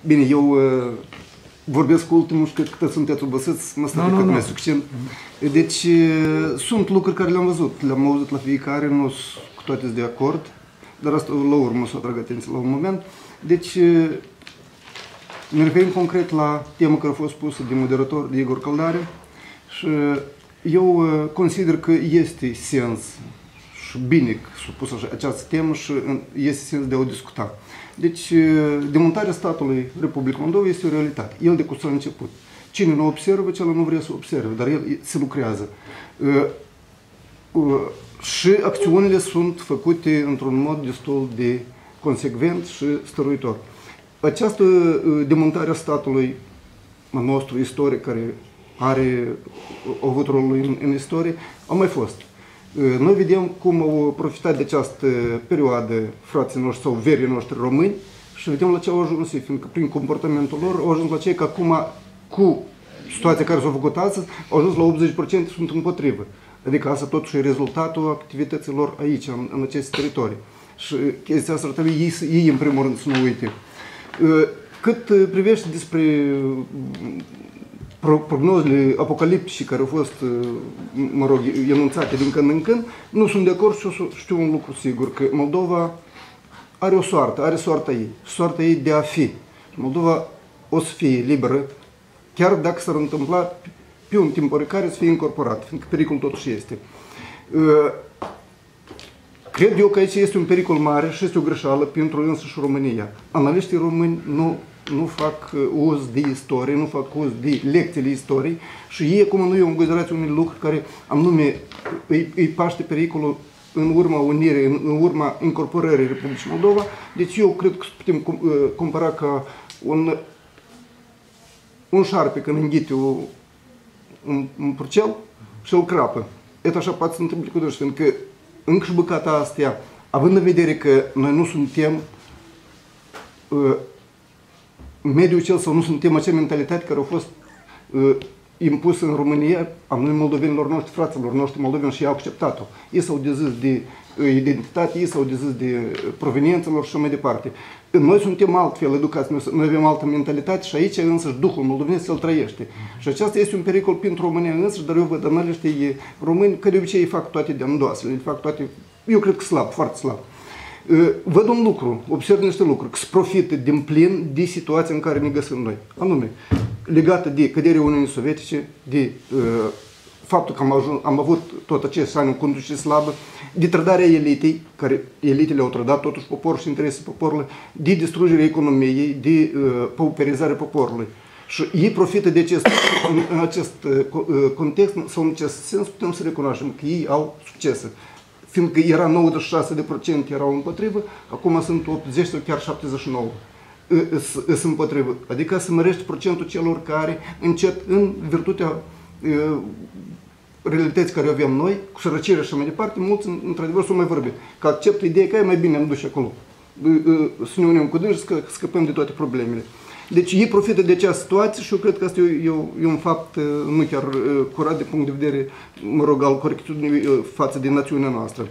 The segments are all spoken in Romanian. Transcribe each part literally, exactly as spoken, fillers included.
Bine, eu uh, vorbesc cu ultimul și cred că toți sunteți obosiți, mă stau cât mai succint. Deci, uh, sunt lucruri care le-am văzut, le-am auzit la fiecare, nu sunt cu toate de acord, dar asta la urmă să o atrag atenție la un moment. Deci, uh, ne referim concret la tema care a fost pusă de moderator, de Igor Căldare, și eu uh, consider că este sens și bine că s-a pus așa, această temă și este sens de a o discuta. Deci, demontarea statului Republicii Moldova este o realitate. El de cum s-a început. Cine nu observă, cel nu vrea să observe, dar el se lucrează. Și acțiunile sunt făcute într-un mod destul de consecvent și stăruitor. Această demontare a statului nostru istoric, care are a avut rolul în, în istorie, a mai fost. Noi vedem cum au profitat de această perioadă frații noștri sau verii noștri români și vedem la ce au ajuns, fiindcă prin comportamentul lor au ajuns la cei că acum, cu situația care s-a făcut astăzi, au ajuns la optzeci la sută sunt împotrivă. Adică asta totuși e rezultatul activităților aici, în, în aceste teritorii. Și chestia asta ar trebui ei, ei în primul rând să nu uite. Cât privește despre prognozele apocaliptice care au fost, mă rog, enunțate din când în când, nu sunt de acord și știu un lucru sigur, că Moldova are o soartă, are soarta ei, soarta ei de a fi. Moldova o să fie liberă, chiar dacă s-ar întâmpla pe un timp oricare să fie incorporat, fiindcă pericolul totuși este. Cred eu că aici este un pericol mare și este o greșeală pentru însăși România. Analiștii români nu nu fac uz de istorie, nu fac uz de lecțiile istoriei și ei acum nu iau în considerație unele lucruri care anume îi, îi paște pericolul în urma unirii, în, în urma incorporării Republicii Moldova. Deci eu cred că putem compara ca un, un șarpe când înghite o, un, un purcel și îl crapă. Et așa poate să întâmple cu dânsă, fiindcă încă și bucata astea, având în vedere că noi nu suntem uh, mediul cel sau nu suntem acea mentalitate care a fost uh, impusă în România, a noi moldovenilor noștri, fraților noștri moldoveni și ei au acceptat-o. Ei s-au dezis de uh, identitate, ei s-au dezis de proveniență lor și mai departe. Noi suntem altfel educați, noi, noi avem altă mentalitate și aici însăși Duhul moldovenesc îl trăiește. Și aceasta este un pericol pentru România însăși, dar eu văd analiștii români că de obicei fac toate de îndoasele, fac toate, eu cred că slab, foarte slab. Văd un lucru, observ niște lucruri, că se profită din plin de situația în care ne găsim noi. Anume, legată de căderea Uniunii Sovietice, de uh, faptul că am, ajuns, am avut tot acest ani în conducere slabă, de trădarea elitei, care elitele au trădat totuși poporul și interesul poporului, de distrugerea economiei, de uh, pauperizarea poporului. Și ei profită de acest, în, în acest uh, context, sau în acest sens putem să recunoaștem că ei au succese. Fiindcă era nouăzeci și șase la sută erau împotrivă, acum sunt optzeci sau chiar șaptezeci și nouă sunt împotrivă. Adică se mărește procentul celor care încet, în virtutea uh, realității care o avem noi, cu sărăcirea și mai departe, mulți într-adevăr s-au mai vorbit. Că acceptă ideea că e mai bine am duce acolo. Uh, uh, să ne unim cu dânsi, să scăpăm de toate problemele. Deci ei profită de această situație și eu cred că asta e, e, e un fapt nu chiar curat de punct de vedere, mă rog, al corectitudinii față de națiunea noastră.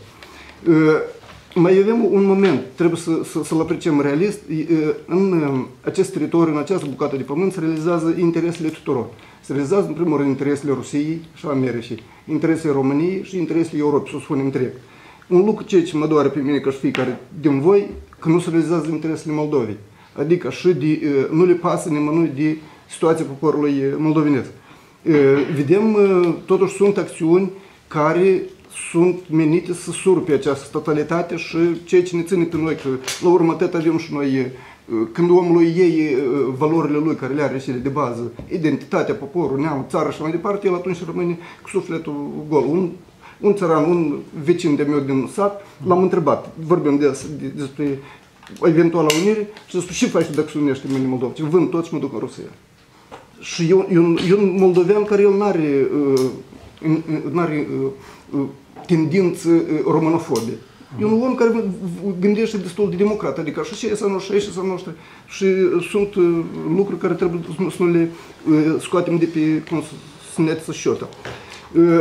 Mai avem un moment, trebuie să, să, să-l apreciem realist. În acest teritoriu, în această bucată de pământ, se realizează interesele tuturor. Se realizează, în primul rând, interesele Rusiei și Americii, interesele României și interesele Europei, să o spunem întreg. Un lucru ce mă doare pe mine ca și fiecare din voi, că nu se realizează interesele Moldovei. Adică și de, nu le pasă nimănui de situația poporului moldovenesc. Vedem, totuși sunt acțiuni care sunt menite să surpe această totalitate și ceea ce ne ține pe noi, că la urmă atât avem și noi, când omul iei valorile lui care le are și de bază, identitatea, poporul, neam, țara și mai departe, el atunci rămâne cu sufletul gol. Un, un țăran, un vecin de meu din sat, l-am întrebat, vorbim de, de, despre eventuala unire și spune, ce faci dacă se unește mine Moldova? Ce vând tot și mă duc în Rusia. Și eu, eu, eu un moldovean care el n-are uh, uh, tendință uh, românofobe. E un om care gândește destul de democrat, adică și ce este noastră, și este noastră. Și sunt uh, lucruri care trebuie să nu le uh, scoatem de pe, cum să ne să șota. Uh,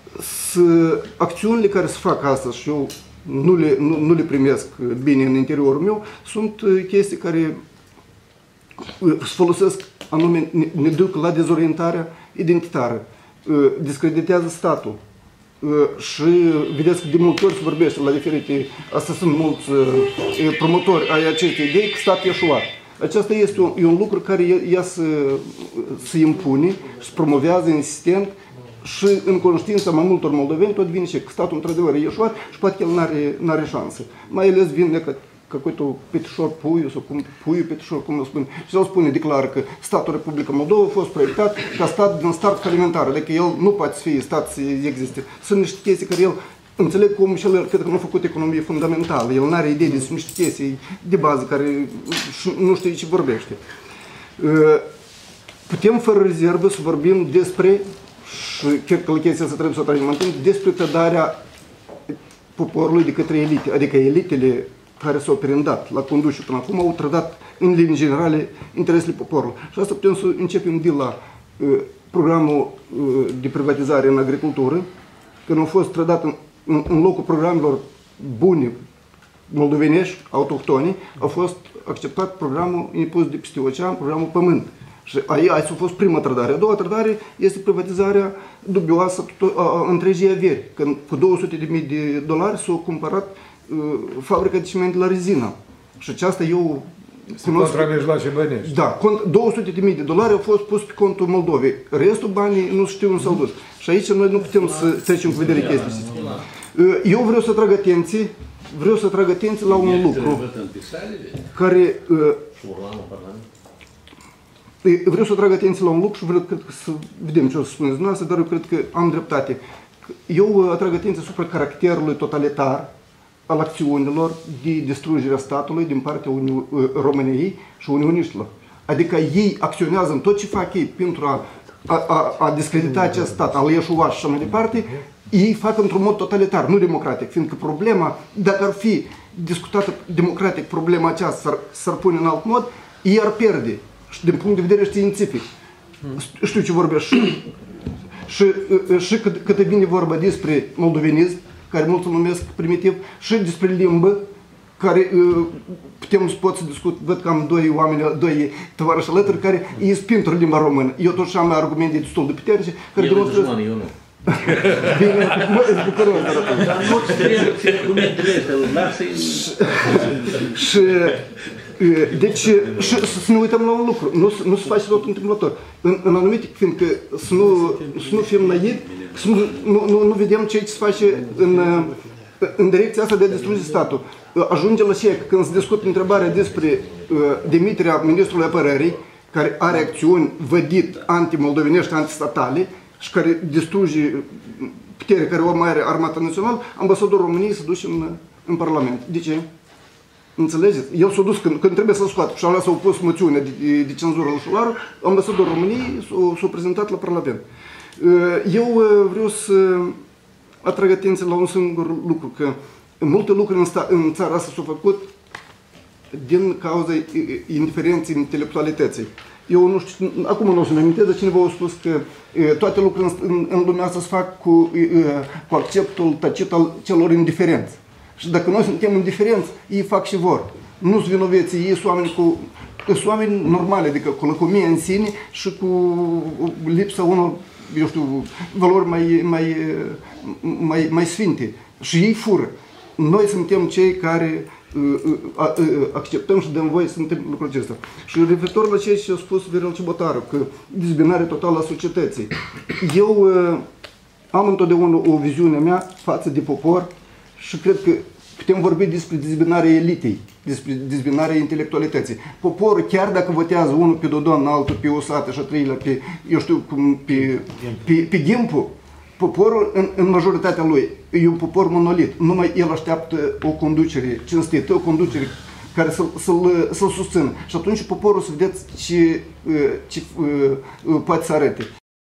acțiunile care se fac astăzi și eu nu le, nu, nu le primesc bine în interiorul meu, sunt chestii care să folosesc anume, ne, ne duc la dezorientarea identitară, discreditează statul. Și vedeți că de multe ori se vorbește la diferite, asta sunt mulți promotori ai acestei idei, că statul e eșuat. Acesta este un, e un lucru care ea se, se impune și se promovează insistent și în conștiința mai multor moldoveni tot vine și că statul într-adevăr e eșuat și poate că el n-are, n-are șansă. Mai ales vine că какой-то Petișor Puiu sau cum, Puiu Petișor, cum îl spune. Și el spune, declară că statul Republica Moldova a fost proiectat ca stat din start falimentar, adică el nu poate să fie stat să existe. Sunt niște chestii care el înțeleg cum și el cred că nu a făcut economie fundamentală, el nu are idee de niște chestii de bază care nu știe ce vorbește. Putem fără rezervă să vorbim despre, și cred că la chestia asta trebuie să o tragem în timp, despre trădarea poporului de către elite, adică elitele care s-au perindat la conducere până acum au trădat în linii generale interesele poporului. Și asta putem să începem de la uh, programul uh, de privatizare în agricultură, când au fost trădat în, în, în locul programelor bune moldovenești, autohtoni, a fost acceptat programul impus de peste ocean, programul Pământ. Și aici a fost prima trădare. A doua trădare este privatizarea dubioasă a, a întregii averi, când cu două sute de mii de dolari s-au cumpărat fabrica de ciment la rezină. Și aceasta eu... Contramijloace bănești. Da, două sute de mii de dolari au fost pus pe contul Moldovei. Restul banii nu știu unde s-au dus. Și aici noi nu putem să trecem cu vedere chestii. Eu vreau să trag atenție, vreau să trag atenție la un lucru care... Vreau să trag atenție la un lucru și vreau cred că să vedem ce o să spuneți dumneavoastră, dar eu cred că am dreptate. Eu atrag atenție asupra caracterului totalitar al acțiunilor de distrugere a statului din partea Uni României și unioniștilor. Adică ei acționează în tot ce fac ei pentru a, a, a, a discredita acest stat, a-l ieșua și așa mai departe, ei fac într-un mod totalitar, nu democratic, fiindcă problema, dacă ar fi discutată democratic problema aceasta, s-ar pune în alt mod, ei ar pierde. Și din punct de vedere științific. Știu ce vorbesc. Și, și, și cât, cât vine vorba despre moldovenism, care mulți îl numesc primitiv, și despre limbă, care putem să pot să discut, văd că am doi oameni, doi tovarăși alături, care îi spintură limba română. Eu totuși am argumente destul de puternice, care demonstrează... Eu nu. Bine, mă, îți bucurăm, dar... Dar nu trebuie argumentele astea, lasă-i... Și... Deci, și să ne uităm la un lucru, nu, nu se face tot întâmplător. În, în anumite, fiindcă să nu, să nu fim naivi, să nu, nu, nu, nu vedem ce se face în, în direcția asta de a distruge statul. Ajunge la ce, când se discută întrebarea despre uh, demiterea ministrului apărării, care are acțiuni vădit anti-moldovenești, antistatale și care distruge puterea care o mai are Armata Națională, ambasadorul României se duce în, în Parlament. De ce? Înțelegeți? El s-a dus când, când trebuie să-l scoată și alea s-au pus moțiune de, de, de cenzură la Șularu, ambasadorul României s-a prezentat la Parlament. Eu vreau să atrag atenție la un singur lucru, că multe lucruri în, sta, în țara asta s-au făcut din cauza indiferenței intelectualității. Eu nu știu, acum nu o să-mi amintesc, dar cineva a spus că e, toate lucrurile în, în lumea asta se fac cu, e, cu acceptul tacit al celor indiferenți. Și dacă noi suntem indiferenți, ei fac și vor. Nu sunt vinoveții, ei sunt oameni cu sunt oameni normale, adică cu lăcomie în sine și cu lipsa unor, eu știu, valori mai, mai, mai, mai sfinte. Și ei fură. Noi suntem cei care acceptăm și dăm voie să întâmple lucrul acesta. Și referitor la ceea ce a spus Viorel Ciubotaru, că dezbinare totală a societății. Eu am întotdeauna o viziune mea față de popor și cred că putem vorbi despre dezbinarea elitei, despre dezbinarea intelectualității. Poporul, chiar dacă votează unul pe Dodon, altul pe Osată și a treilea pe, eu știu, cum, pe, pe, pe Gimpu, poporul, în, în majoritatea lui, e un popor monolit. Numai el așteaptă o conducere cinstită, o conducere care să-l să-l, să-l susțină. Și atunci poporul să vedeți ce, ce poate să arate.